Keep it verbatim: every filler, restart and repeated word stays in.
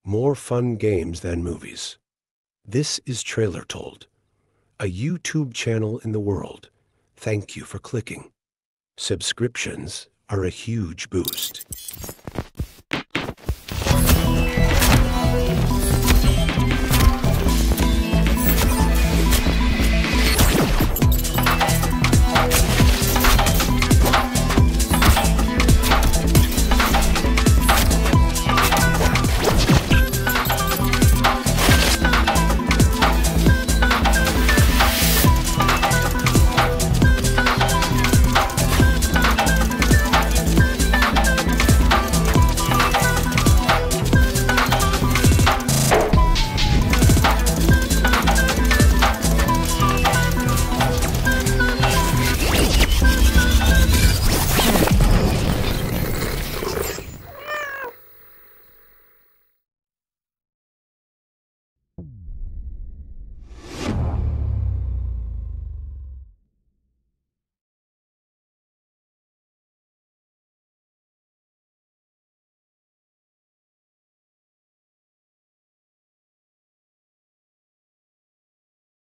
More fun games than movies. This is Trailer Told, a YouTube channel in the world. Thank you for clicking. Subscriptions are a huge boost.